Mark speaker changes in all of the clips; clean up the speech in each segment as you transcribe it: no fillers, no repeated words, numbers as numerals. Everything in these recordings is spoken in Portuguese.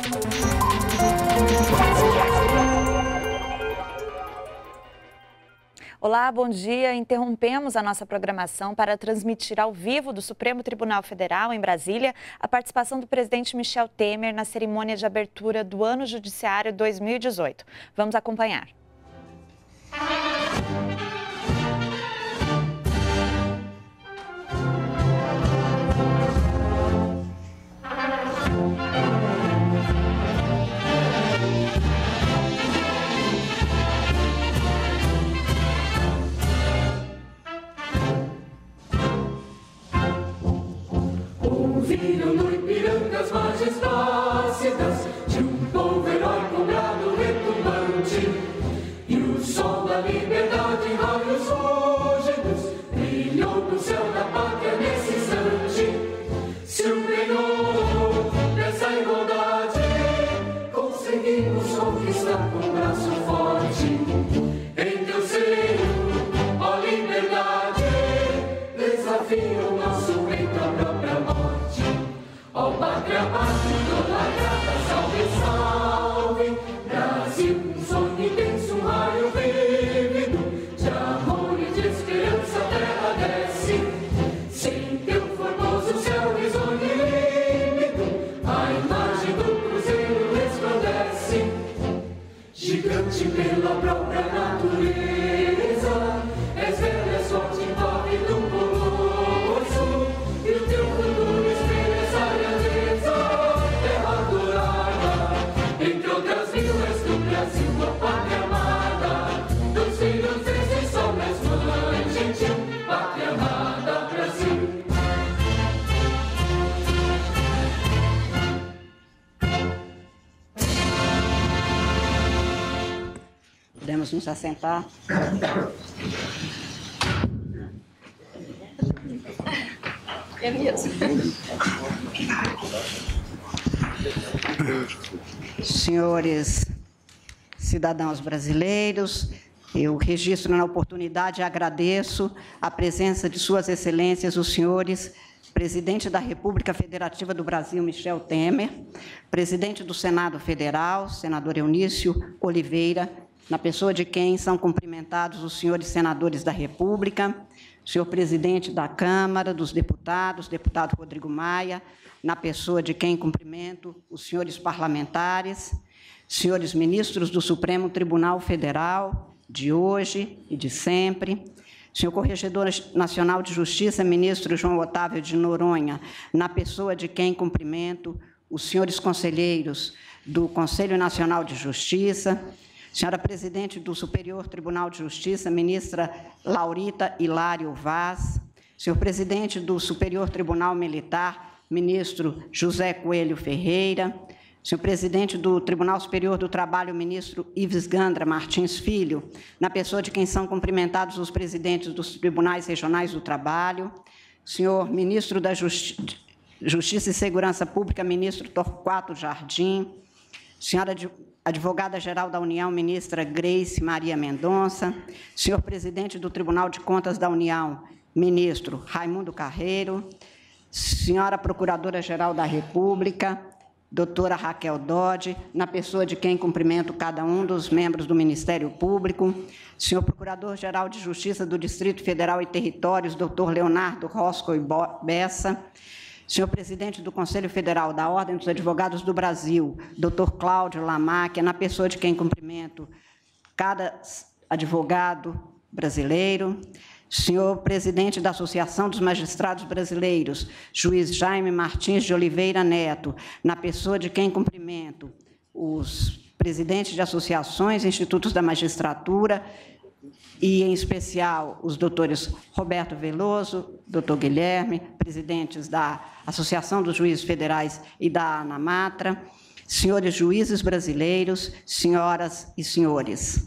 Speaker 1: Olá, bom dia. Interrompemos a nossa programação para transmitir ao vivo do Supremo Tribunal Federal, em Brasília, a participação do presidente Michel Temer na cerimônia de abertura do Ano Judiciário 2018. Vamos acompanhar.
Speaker 2: Ouviram no Ipiranga as margens plácidas de um povo heróico, um brado retumbante, e o sol da liberdade em raios fúlgidos brilhou no céu da pátria nesse instante. Se o Senhor dessa igualdade conseguimos conquistar com um braço forte, em teu seio, ó liberdade, desafia o nosso peito à própria morte. Ó pátria, pátria, idolatrada, salve, salve, Brasil, um sonho intenso, um raio vívido, de amor e de esperança a terra desce, sem teu formoso céu risonho e límpido, a imagem do cruzeiro resplandece, gigante pela própria natureza, és velha, és forte, envolve do colosso, e o teu futuro espelha essa grandeza, terra adorada, entre outras mil és do Brasil, a pátria amada, dos filhos desse sol, és mãe gentil, pátria amada, Brasil.
Speaker 3: Podemos nos assentar.
Speaker 4: É mesmo.
Speaker 3: Senhores cidadãos brasileiros, eu registro na oportunidade e agradeço a presença de Suas Excelências, os senhores Presidente da República Federativa do Brasil, Michel Temer, Presidente do Senado Federal, Senador Eunício Oliveira, na pessoa de quem são cumprimentados os senhores senadores da República, senhor Presidente da Câmara dos Deputados, deputado Rodrigo Maia, na pessoa de quem cumprimento os senhores parlamentares, senhores ministros do Supremo Tribunal Federal, de hoje e de sempre, senhor Corregedor Nacional de Justiça, ministro João Otávio de Noronha, na pessoa de quem cumprimento os senhores conselheiros do Conselho Nacional de Justiça, senhora Presidente do Superior Tribunal de Justiça, ministra Laurita Hilário Vaz, senhor Presidente do Superior Tribunal Militar, ministro José Coelho Ferreira, senhor Presidente do Tribunal Superior do Trabalho, ministro Ives Gandra Martins Filho, na pessoa de quem são cumprimentados os presidentes dos Tribunais Regionais do Trabalho, senhor Ministro da Justiça e Segurança Pública, ministro Torquato Jardim, senhora Advogada-Geral da União, ministra Grace Maria Mendonça, senhor Presidente do Tribunal de Contas da União, ministro Raimundo Carreiro, senhora Procuradora-Geral da República, doutora Raquel Dodge, na pessoa de quem cumprimento cada um dos membros do Ministério Público, senhor Procurador-Geral de Justiça do Distrito Federal e Territórios, doutor Leonardo Roscoe Bessa, senhor Presidente do Conselho Federal da Ordem dos Advogados do Brasil, doutor Cláudio Lamáquia, na pessoa de quem cumprimento cada advogado brasileiro, senhor Presidente da Associação dos Magistrados Brasileiros, juiz Jaime Martins de Oliveira Neto, na pessoa de quem cumprimento os presidentes de associações e institutos da magistratura, e, em especial, os doutores Roberto Veloso, doutor Guilherme, presidentes da Associação dos Juízes Federais e da ANAMATRA, senhores juízes brasileiros, senhoras e senhores.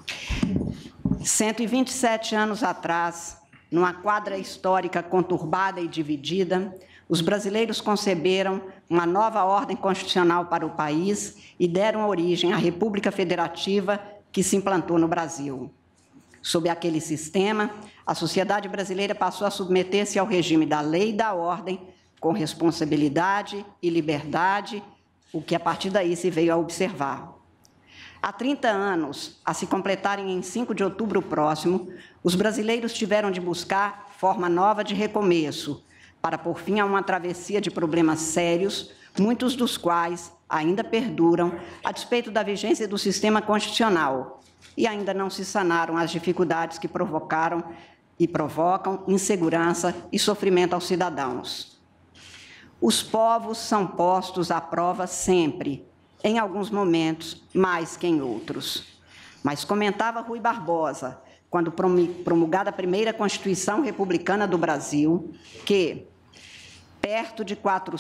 Speaker 3: 127 anos atrás, numa quadra histórica conturbada e dividida, os brasileiros conceberam uma nova ordem constitucional para o país e deram origem à República Federativa que se implantou no Brasil. Sob aquele sistema, a sociedade brasileira passou a submeter-se ao regime da lei e da ordem, com responsabilidade e liberdade, o que a partir daí se veio a observar. Há 30 anos, a se completarem em 5 de outubro próximo, os brasileiros tiveram de buscar forma nova de recomeço, para pôr fim a uma travessia de problemas sérios, muitos dos quais ainda perduram, a despeito da vigência do sistema constitucional, e ainda não se sanaram as dificuldades que provocaram e provocam insegurança e sofrimento aos cidadãos. Os povos são postos à prova sempre, em alguns momentos, mais que em outros. Mas comentava Rui Barbosa, quando promulgada a primeira Constituição Republicana do Brasil, que, perto de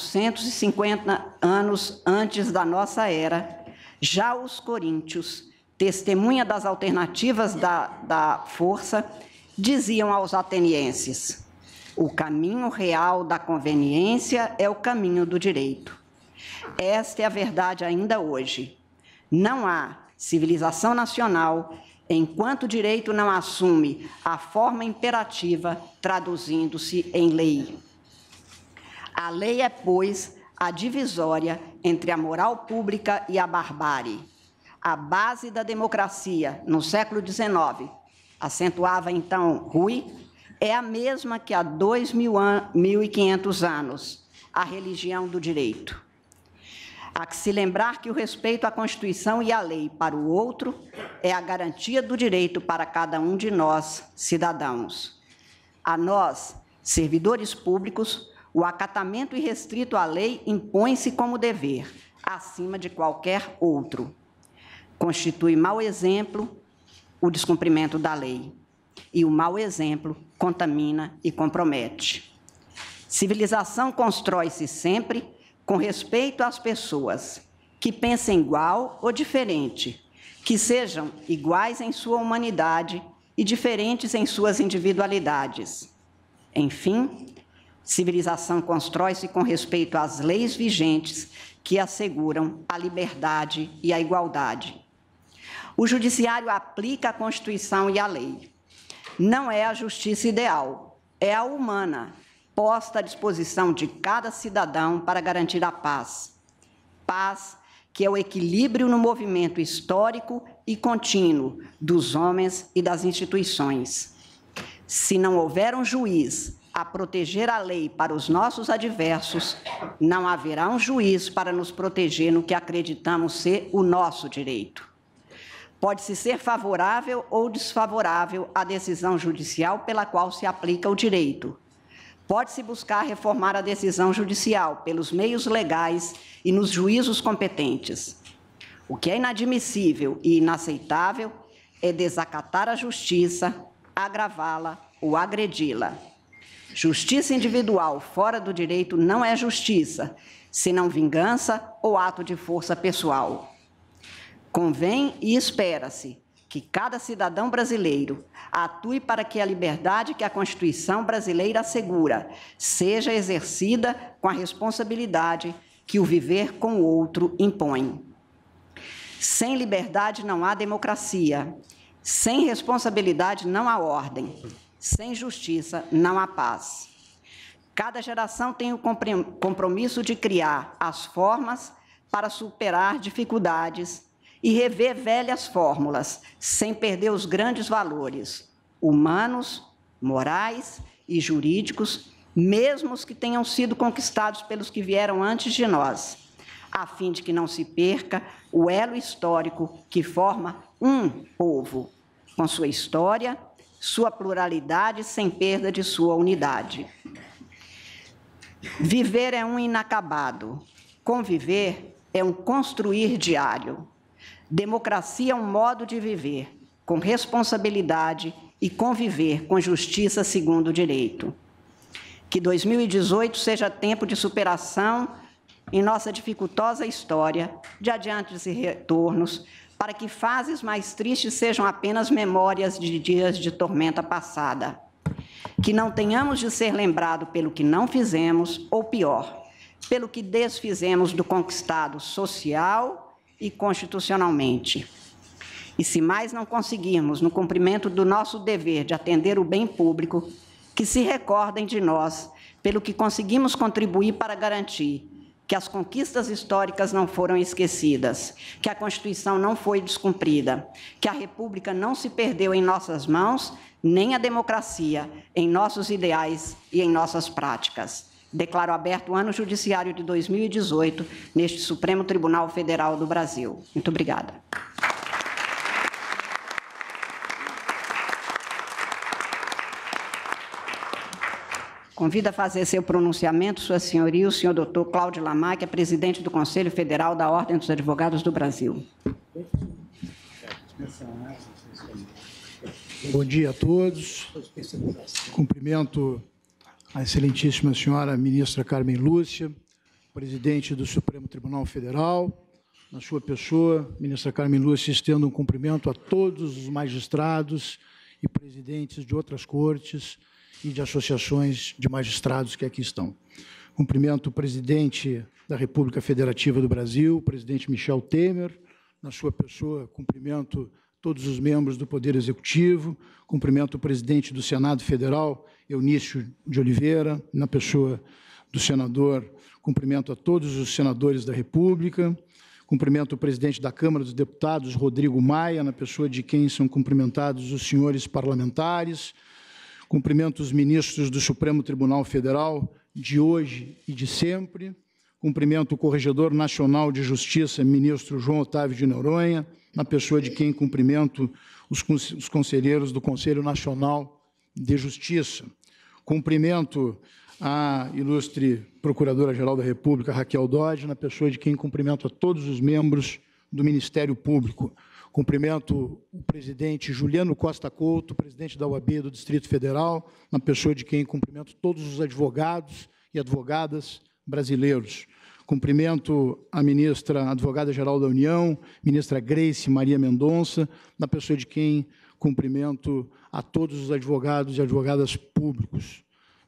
Speaker 3: 450 anos antes da nossa era, já os coríntios, testemunha das alternativas da força, diziam aos atenienses: o caminho real da conveniência é o caminho do direito. Esta é a verdade ainda hoje. Não há civilização nacional enquanto o direito não assume a forma imperativa, traduzindo-se em lei. A lei é, pois, a divisória entre a moral pública e a barbárie. A base da democracia, no século XIX, acentuava então Rui, é a mesma que há 2.500 anos, a religião do direito. Há que se lembrar que o respeito à Constituição e à lei para o outro é a garantia do direito para cada um de nós, cidadãos. A nós, servidores públicos, o acatamento irrestrito à lei impõe-se como dever, acima de qualquer outro. Constitui mau exemplo o descumprimento da lei, e o mau exemplo contamina e compromete. Civilização constrói-se sempre com respeito às pessoas, que pensem igual ou diferente, que sejam iguais em sua humanidade e diferentes em suas individualidades. Enfim, civilização constrói-se com respeito às leis vigentes que asseguram a liberdade e a igualdade. O Judiciário aplica a Constituição e a lei. Não é a justiça ideal, é a humana, posta à disposição de cada cidadão para garantir a paz. Paz que é o equilíbrio no movimento histórico e contínuo dos homens e das instituições. Se não houver um juiz a proteger a lei para os nossos adversos, não haverá um juiz para nos proteger no que acreditamos ser o nosso direito. Pode-se ser favorável ou desfavorável à decisão judicial pela qual se aplica o direito. Pode-se buscar reformar a decisão judicial pelos meios legais e nos juízos competentes. O que é inadmissível e inaceitável é desacatar a justiça, agravá-la ou agredi-la. Justiça individual fora do direito não é justiça, senão vingança ou ato de força pessoal. Convém e espera-se que cada cidadão brasileiro atue para que a liberdade que a Constituição brasileira assegura seja exercida com a responsabilidade que o viver com o outro impõe. Sem liberdade não há democracia, sem responsabilidade não há ordem, sem justiça não há paz. Cada geração tem o compromisso de criar as formas para superar dificuldades e rever velhas fórmulas, sem perder os grandes valores humanos, morais e jurídicos, mesmo os que tenham sido conquistados pelos que vieram antes de nós, a fim de que não se perca o elo histórico que forma um povo, com sua história, sua pluralidade, sem perda de sua unidade. Viver é um inacabado, conviver é um construir diário. Democracia é um modo de viver, com responsabilidade e conviver com justiça segundo o direito. Que 2018 seja tempo de superação em nossa dificultosa história, de adiantes e retornos, para que fases mais tristes sejam apenas memórias de dias de tormenta passada. Que não tenhamos de ser lembrados pelo que não fizemos, ou pior, pelo que desfizemos do conquistado social e constitucionalmente. E se mais não conseguirmos, no cumprimento do nosso dever de atender o bem público, que se recordem de nós pelo que conseguimos contribuir para garantir que as conquistas históricas não foram esquecidas, que a Constituição não foi descumprida, que a República não se perdeu em nossas mãos, nem a democracia, em nossos ideais e em nossas práticas. Declaro aberto o ano judiciário de 2018 neste Supremo Tribunal Federal do Brasil. Muito obrigada. Convido a fazer seu pronunciamento, Sua Senhoria, o senhor doutor Cláudio Lamar, que é presidente do Conselho Federal da Ordem dos Advogados do Brasil.
Speaker 5: Bom dia a todos. Cumprimento a excelentíssima senhora ministra Carmen Lúcia, presidente do Supremo Tribunal Federal. Na sua pessoa, ministra Carmen Lúcia, estendo um cumprimento a todos os magistrados e presidentes de outras cortes e de associações de magistrados que aqui estão. Cumprimento o presidente da República Federativa do Brasil, o presidente Michel Temer. Na sua pessoa, cumprimento todos os membros do Poder Executivo, cumprimento o presidente do Senado Federal, Eunício de Oliveira, na pessoa do senador, cumprimento a todos os senadores da República, cumprimento o presidente da Câmara dos Deputados, Rodrigo Maia, na pessoa de quem são cumprimentados os senhores parlamentares, cumprimento os ministros do Supremo Tribunal Federal de hoje e de sempre, cumprimento o Corregedor Nacional de Justiça, ministro João Otávio de Noronha, na pessoa de quem cumprimento os conselheiros do Conselho Nacional de Justiça. Cumprimento a ilustre Procuradora-Geral da República, Raquel Dodge, na pessoa de quem cumprimento a todos os membros do Ministério Público. Cumprimento o presidente Juliano Costa Couto, presidente da OAB do Distrito Federal, na pessoa de quem cumprimento todos os advogados e advogadas brasileiros. Cumprimento a ministra advogada-geral da União, ministra Grace Maria Mendonça, na pessoa de quem cumprimento a todos os advogados e advogadas públicos.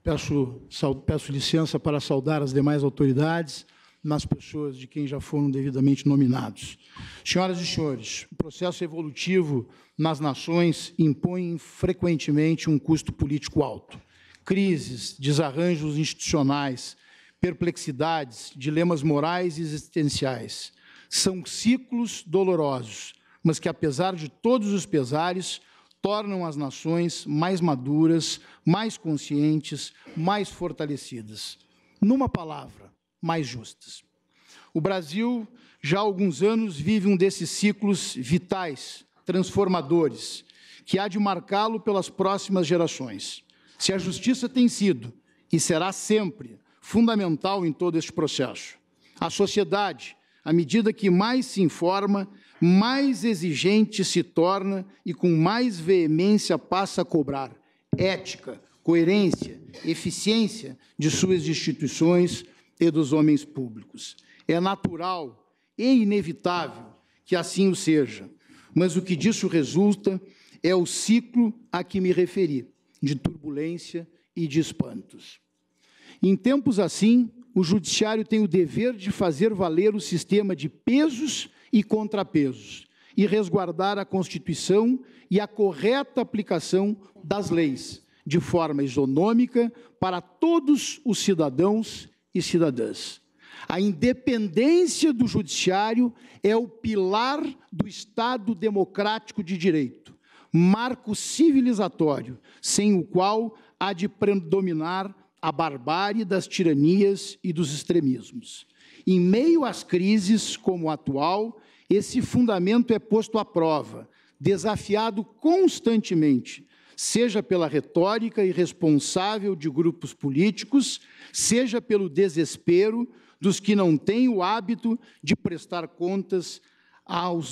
Speaker 5: Peço licença para saudar as demais autoridades, nas pessoas de quem já foram devidamente nominados. Senhoras e senhores, o processo evolutivo nas nações impõe frequentemente um custo político alto. Crises, desarranjos institucionais, perplexidades, dilemas morais e existenciais. São ciclos dolorosos, mas que, apesar de todos os pesares, tornam as nações mais maduras, mais conscientes, mais fortalecidas. Numa palavra, mais justas. O Brasil, já há alguns anos, vive um desses ciclos vitais, transformadores, que há de marcá-lo pelas próximas gerações. Se a justiça tem sido e será sempre fundamental em todo este processo, a sociedade, à medida que mais se informa, mais exigente se torna e com mais veemência passa a cobrar ética, coerência, eficiência de suas instituições e dos homens públicos. É natural e inevitável que assim o seja, mas o que disso resulta é o ciclo a que me referi, de turbulência e de espantos. Em tempos assim, o Judiciário tem o dever de fazer valer o sistema de pesos e contrapesos e resguardar a Constituição e a correta aplicação das leis, de forma isonômica para todos os cidadãos e cidadãs. A independência do Judiciário é o pilar do Estado democrático de direito, marco civilizatório, sem o qual há de predominar a barbárie das tiranias e dos extremismos. Em meio às crises como a atual, esse fundamento é posto à prova, desafiado constantemente, seja pela retórica irresponsável de grupos políticos, seja pelo desespero dos que não têm o hábito de prestar contas aos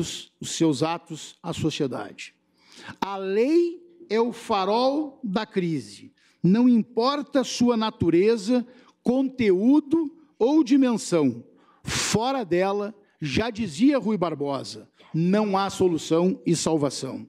Speaker 5: seus atos à sociedade. A lei é o farol da crise, não importa sua natureza, conteúdo ou dimensão. Fora dela, já dizia Rui Barbosa, não há solução e salvação.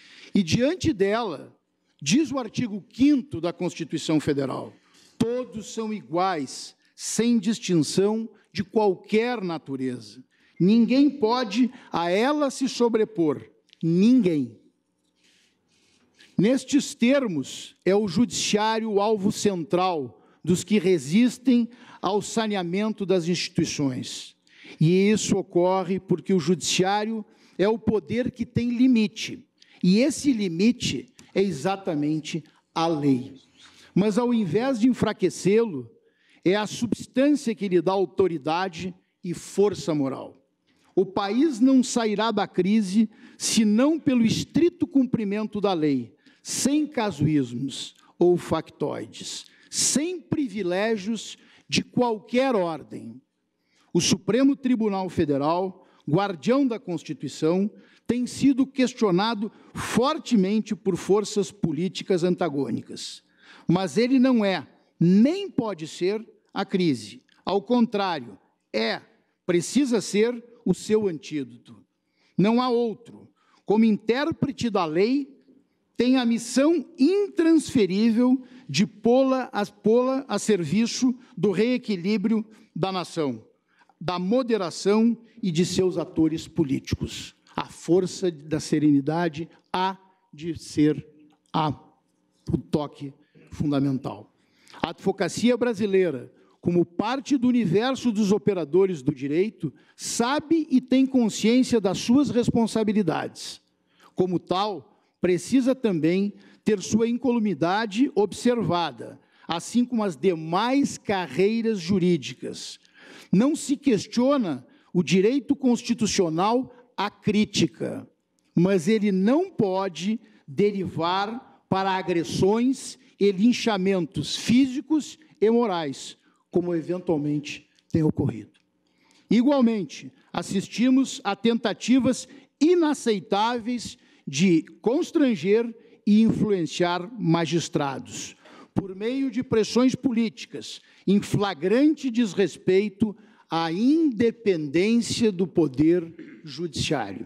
Speaker 5: E diante dela, diz o artigo 5º da Constituição Federal, todos são iguais, sem distinção de qualquer natureza. Ninguém pode a ela se sobrepor, ninguém. Nestes termos, é o Judiciário o alvo central dos que resistem ao saneamento das instituições. E isso ocorre porque o judiciário é o poder que tem limite. E esse limite é exatamente a lei. Mas, ao invés de enfraquecê-lo, é a substância que lhe dá autoridade e força moral. O país não sairá da crise senão pelo estrito cumprimento da lei, sem casuísmos ou factoides, sem privilégios de qualquer ordem. O Supremo Tribunal Federal, guardião da Constituição, tem sido questionado fortemente por forças políticas antagônicas. Mas ele não é, nem pode ser, a crise. Ao contrário, precisa ser o seu antídoto. Não há outro. Como intérprete da lei, tem a missão intransferível de pô-la a serviço do reequilíbrio da nação, da moderação e de seus atores políticos. A força da serenidade há de ser o toque fundamental. A advocacia brasileira, como parte do universo dos operadores do direito, sabe e tem consciência das suas responsabilidades. Como tal, precisa também ter sua incolumidade observada, assim como as demais carreiras jurídicas. Não se questiona o direito constitucional à crítica, mas ele não pode derivar para agressões e linchamentos físicos e morais, como eventualmente tem ocorrido. Igualmente, assistimos a tentativas inaceitáveis de constranger e influenciar magistrados, por meio de pressões políticas, em flagrante desrespeito à independência do poder judiciário.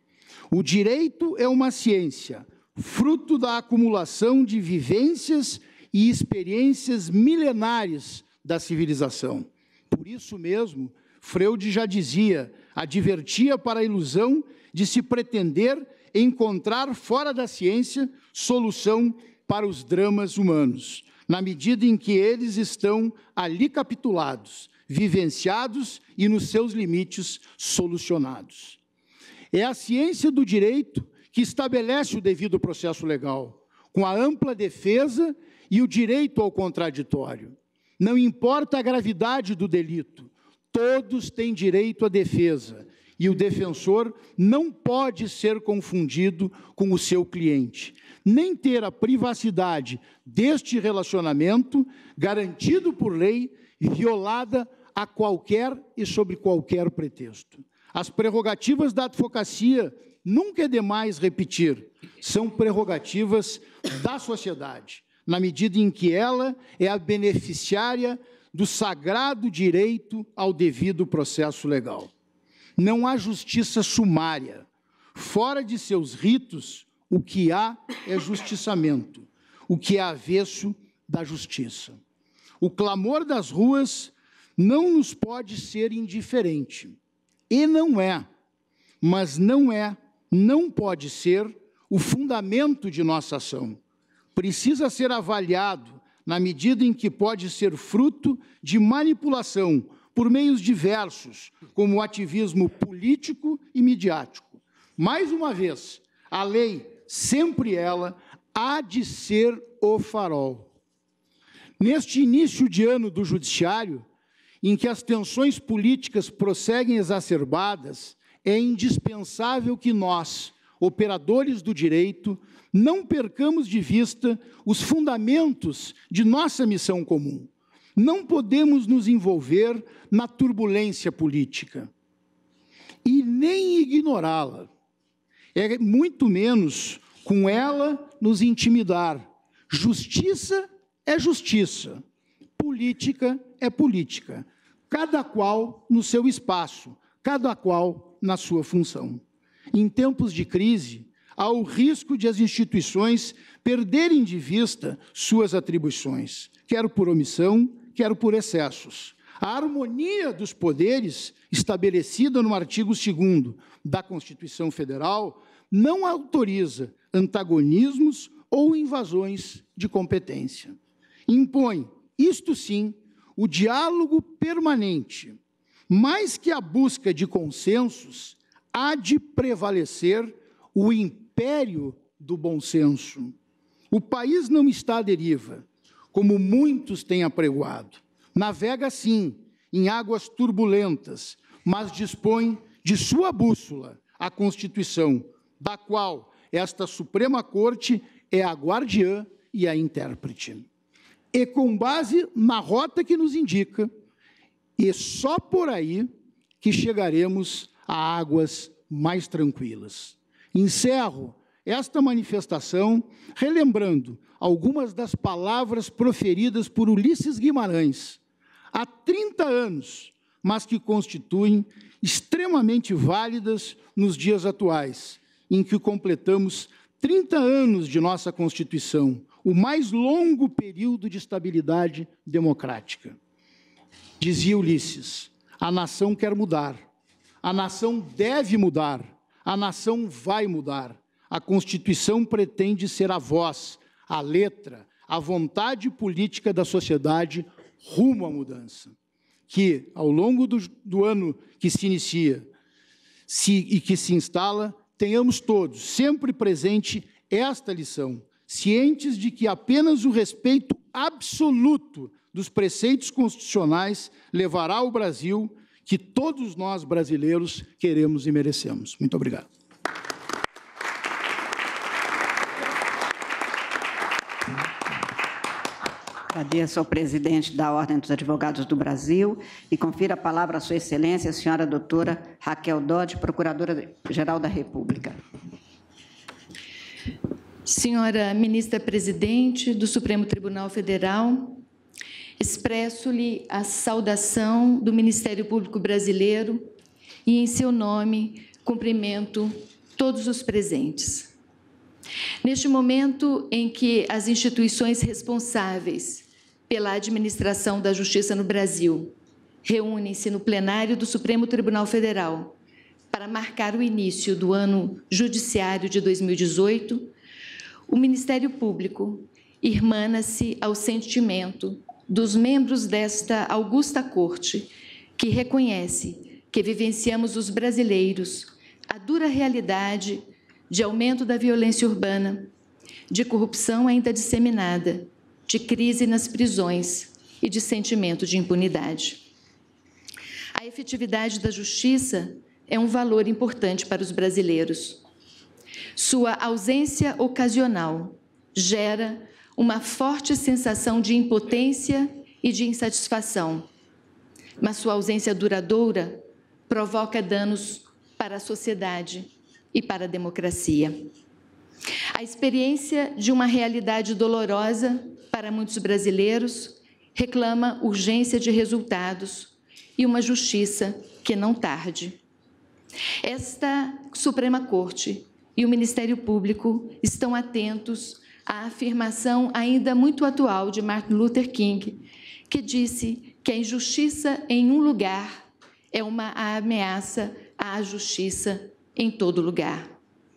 Speaker 5: O direito é uma ciência, fruto da acumulação de vivências e experiências milenares da civilização. Por isso mesmo, Freud já dizia, advertia para a ilusão de se pretender encontrar fora da ciência solução para os dramas humanos, na medida em que eles estão ali capitulados, vivenciados e, nos seus limites, solucionados. É a ciência do direito que estabelece o devido processo legal, com a ampla defesa e o direito ao contraditório. Não importa a gravidade do delito, todos têm direito à defesa, e o defensor não pode ser confundido com o seu cliente, nem ter a privacidade deste relacionamento, garantido por lei, violada a qualquer e sob qualquer pretexto. As prerrogativas da advocacia, nunca é demais repetir, são prerrogativas da sociedade, na medida em que ela é a beneficiária do sagrado direito ao devido processo legal. Não há justiça sumária. Fora de seus ritos, o que há é justiçamento, o que é avesso da justiça. O clamor das ruas não nos pode ser indiferente. E não é, mas não pode ser o fundamento de nossa ação. Precisa ser avaliado na medida em que pode ser fruto de manipulação por meios diversos, como o ativismo político e midiático. Mais uma vez, a lei, sempre ela, há de ser o farol. Neste início de ano do judiciário, em que as tensões políticas prosseguem exacerbadas, é indispensável que nós, operadores do direito, não percamos de vista os fundamentos de nossa missão comum. Não podemos nos envolver na turbulência política e nem ignorá-la. É muito menos com ela nos intimidar. Justiça é justiça, política é política, cada qual no seu espaço, cada qual na sua função. Em tempos de crise, há o risco de as instituições perderem de vista suas atribuições, quer por omissão, quer por excessos. A harmonia dos poderes, estabelecida no artigo 2º da Constituição Federal, não autoriza antagonismos ou invasões de competência. Impõe, isto sim, o diálogo permanente, mais que a busca de consensos, há de prevalecer o império do bom senso. O país não está à deriva, como muitos têm apregoado. Navega, sim, em águas turbulentas, mas dispõe de sua bússola, a Constituição, da qual esta Suprema Corte é a guardiã e a intérprete. E com base na rota que nos indica, e só por aí que chegaremos a águas mais tranquilas. Encerro esta manifestação relembrando algumas das palavras proferidas por Ulisses Guimarães há 30 anos, mas que constituem extremamente válidas nos dias atuais, em que completamos 30 anos de nossa Constituição, o mais longo período de estabilidade democrática. Dizia Ulisses, a nação quer mudar, a nação deve mudar, a nação vai mudar. A Constituição pretende ser a voz, a letra, a vontade política da sociedade rumo à mudança. Que, ao longo do ano que se inicia e que se instala, tenhamos todos sempre presente esta lição, cientes de que apenas o respeito absoluto dos preceitos constitucionais levará ao Brasil que todos nós brasileiros queremos e merecemos. Muito obrigado.
Speaker 3: Agradeço ao presidente da Ordem dos Advogados do Brasil e confiro a palavra à sua excelência, a senhora doutora Raquel Dodge, Procuradora-Geral da República.
Speaker 4: Senhora ministra-presidente do Supremo Tribunal Federal, expresso-lhe a saudação do Ministério Público Brasileiro e, em seu nome, cumprimento todos os presentes. Neste momento em que as instituições responsáveis pela administração da Justiça no Brasil reúnem-se no plenário do Supremo Tribunal Federal para marcar o início do ano judiciário de 2018, o Ministério Público irmana-se ao sentimento dos membros desta augusta Corte, que reconhece que vivenciamos os brasileiros a dura realidade de aumento da violência urbana, de corrupção ainda disseminada, de crise nas prisões e de sentimento de impunidade. A efetividade da justiça é um valor importante para os brasileiros. Sua ausência ocasional gera uma forte sensação de impotência e de insatisfação, mas sua ausência duradoura provoca danos para a sociedade e para a democracia. A experiência de uma realidade dolorosa para muitos brasileiros reclama urgência de resultados e uma justiça que não tarde. Esta Suprema Corte e o Ministério Público estão atentos à afirmação ainda muito atual de Martin Luther King, que disse que a injustiça em um lugar é uma ameaça à justiça em todo lugar.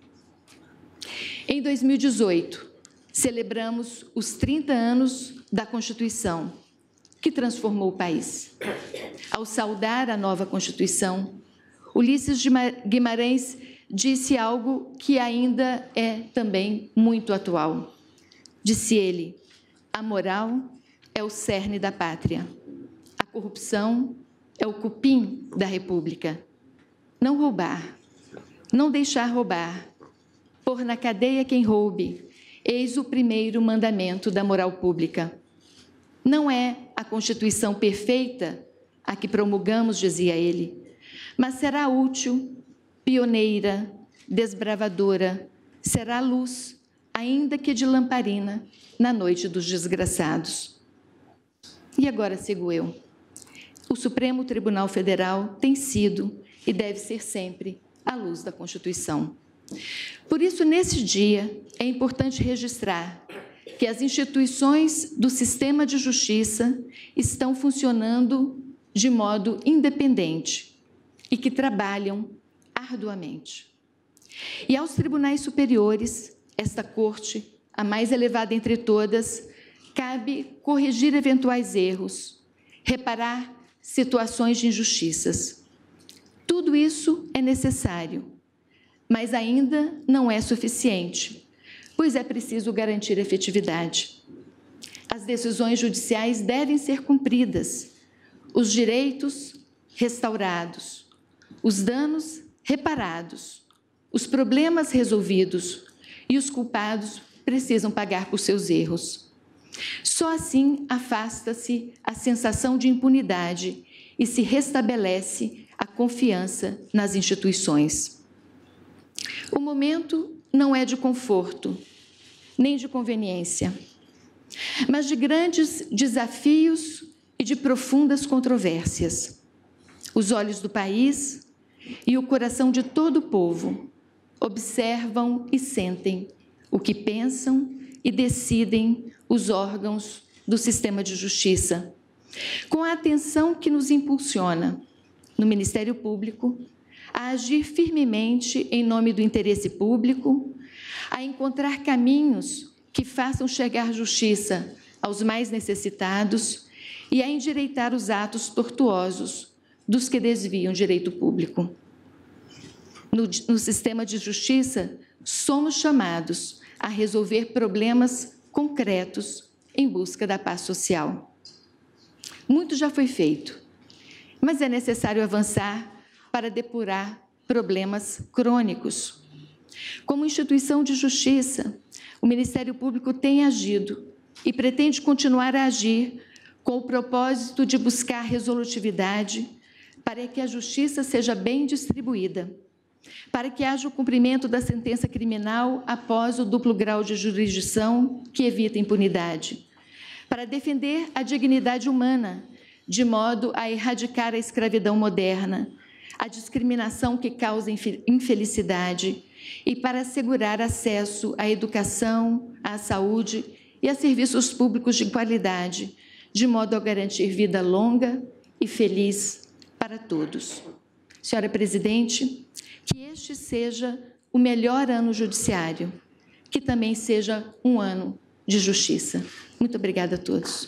Speaker 4: Em 2018, celebramos os 30 anos da Constituição, que transformou o país. Ao saudar a nova Constituição, Ulisses Guimarães disse algo que ainda é também muito atual. Disse ele, a moral é o cerne da pátria, a corrupção é o cupim da República. Não roubar, não deixar roubar, pôr na cadeia quem roube, eis o primeiro mandamento da moral pública. Não é a Constituição perfeita a que promulgamos, dizia ele, mas será útil, pioneira, desbravadora, será luz, ainda que de lamparina, na noite dos desgraçados. E agora sigo eu. O Supremo Tribunal Federal tem sido e deve ser sempre a luz da Constituição. Por isso, nesse dia, é importante registrar que as instituições do sistema de justiça estão funcionando de modo independente e que trabalham arduamente. E aos tribunais superiores, esta Corte, a mais elevada entre todas, cabe corrigir eventuais erros, reparar situações de injustiças. Tudo isso é necessário, mas ainda não é suficiente, pois é preciso garantir efetividade. As decisões judiciais devem ser cumpridas, os direitos restaurados, os danos reparados, os problemas resolvidos e os culpados precisam pagar por seus erros. Só assim afasta-se a sensação de impunidade e se restabelece a confiança nas instituições. O momento não é de conforto, nem de conveniência, mas de grandes desafios e de profundas controvérsias. Os olhos do país e o coração de todo o povo observam e sentem o que pensam e decidem os órgãos do sistema de justiça, com a atenção que nos impulsiona, no Ministério Público, a agir firmemente em nome do interesse público, a encontrar caminhos que façam chegar justiça aos mais necessitados e a endireitar os atos tortuosos dos que desviam direito público. No sistema de justiça, somos chamados a resolver problemas concretos em busca da paz social. Muito já foi feito, mas é necessário avançar para depurar problemas crônicos. Como instituição de justiça, o Ministério Público tem agido e pretende continuar a agir com o propósito de buscar resolutividade para que a justiça seja bem distribuída, para que haja o cumprimento da sentença criminal após o duplo grau de jurisdição que evita impunidade, para defender a dignidade humana, de modo a erradicar a escravidão moderna, a discriminação que causa infelicidade e para assegurar acesso à educação, à saúde e a serviços públicos de qualidade, de modo a garantir vida longa e feliz para todos. Senhora Presidente, que este seja o melhor ano judiciário, que também seja um ano de justiça. Muito obrigada a todos.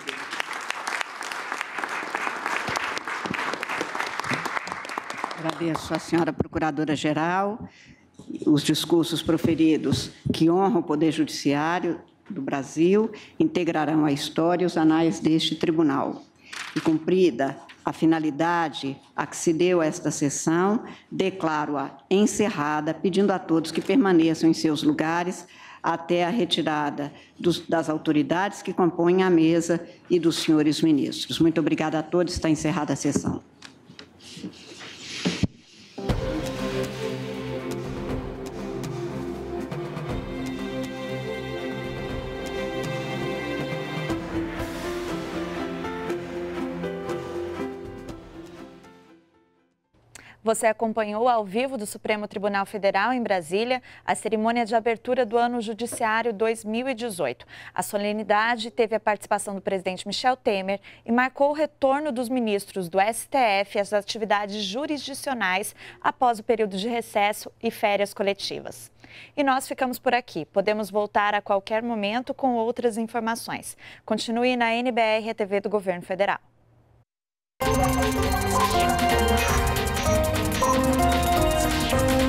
Speaker 3: Agradeço à senhora Procuradora-Geral os discursos proferidos que honram o Poder Judiciário do Brasil, integrarão a história e os anais deste tribunal. E cumprida a finalidade a que se deu esta sessão, declaro-a encerrada, pedindo a todos que permaneçam em seus lugares até a retirada das autoridades que compõem a mesa e dos senhores ministros. Muito obrigada a todos. Está encerrada a sessão.
Speaker 1: Você acompanhou ao vivo do Supremo Tribunal Federal, em Brasília, a cerimônia de abertura do Ano Judiciário 2018. A solenidade teve a participação do presidente Michel Temer e marcou o retorno dos ministros do STF às atividades jurisdicionais após o período de recesso e férias coletivas. E nós ficamos por aqui. Podemos voltar a qualquer momento com outras informações. Continue na NBR, a TV do Governo Federal.
Speaker 2: Thank you.